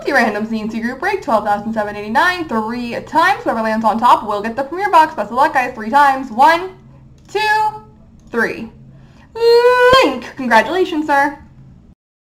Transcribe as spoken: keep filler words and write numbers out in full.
Multi-random C and C group break, twelve thousand seven hundred eighty-nine, three times. Whoever lands on top will get the premier box. Best of luck, guys. Three times. One, two, three. Link! Congratulations, sir.